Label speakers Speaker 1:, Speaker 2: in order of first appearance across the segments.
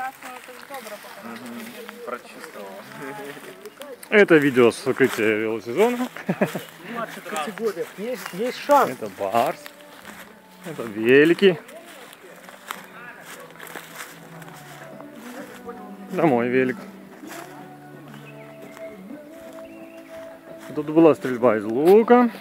Speaker 1: Прочувствовал.
Speaker 2: Это видео с открытия велосезона.
Speaker 3: В младших категориях есть шанс.
Speaker 2: Это барс. Это велики. Домой велик. Тут была стрельба из лука.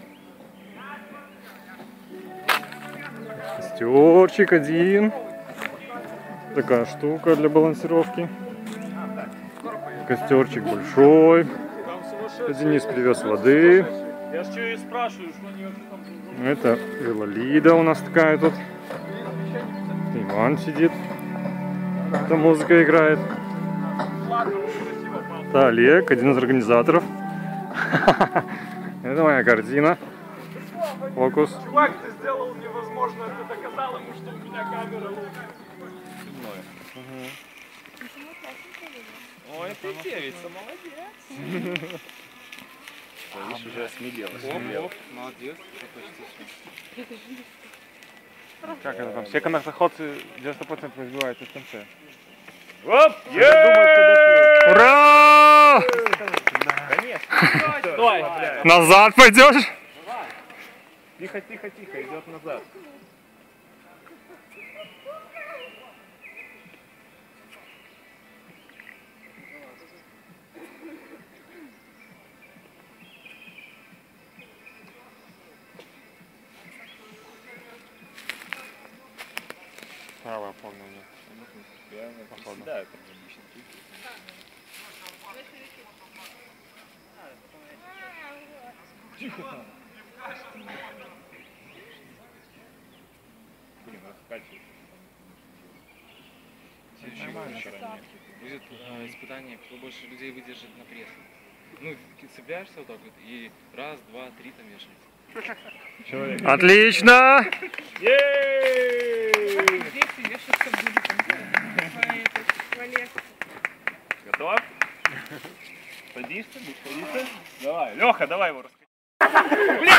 Speaker 2: Костерчик один. Такая штука для балансировки. Костерчик большой. Денис привез воды.
Speaker 1: Я ж что и спрашиваю, что они вообще там...
Speaker 2: Это велолида у нас такая тут. Иван сидит. Это музыка играет. Это Олег, один из организаторов. Это моя картина. Фокус.
Speaker 1: Чувак, ты сделал невозможно, ты доказал ему, что у меня камера лучше. Ой, ты девица, молодец. Видишь, уже осмелел. Молодец,
Speaker 2: Как это там? Все канатоходцы 90% разбиваются в конце.
Speaker 1: Оп!
Speaker 2: Ура!
Speaker 1: Конечно. Стой!
Speaker 2: Назад пойдешь?
Speaker 1: Тихо, тихо, тихо, идет назад.
Speaker 2: Правая помню. Походу.
Speaker 1: Да, это тихо там. Блин, раскачивай.
Speaker 4: Будет испытание, кто больше людей выдержит на пресс. Ну, цепляешься вот так вот и раз, два, три там вешаешь.
Speaker 2: Отлично!
Speaker 1: Готов? Садишься, садишься. Давай, Леха, давай его раскачай.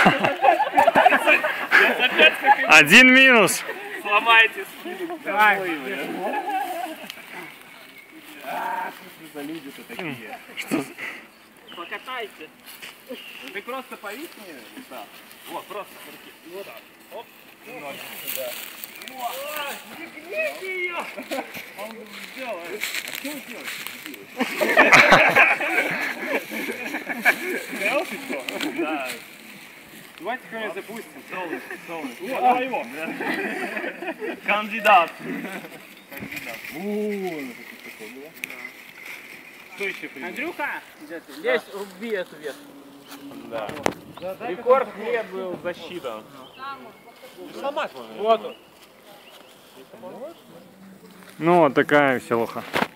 Speaker 2: Один минус.
Speaker 1: Сломайте спину. Давай. Что за люди-то такие? Покатайте. Ты просто повисни. Да. Вот, просто с руки. Вот так. Оп. Ножки сюда. Гните ее! Он сделал. А что вы делаете? Сделал ты что? Да. Давайте кого-нибудь запустим. Солнышко. Вот, давай его. Кандидат. Вон, это такое было. Что еще придумал?
Speaker 3: Андрюха, лезь, руби эту ветку.
Speaker 1: Да. Рекорд лет был засчитан. Сломать можно.
Speaker 3: Вот он.
Speaker 2: Ну, вот такая веселуха.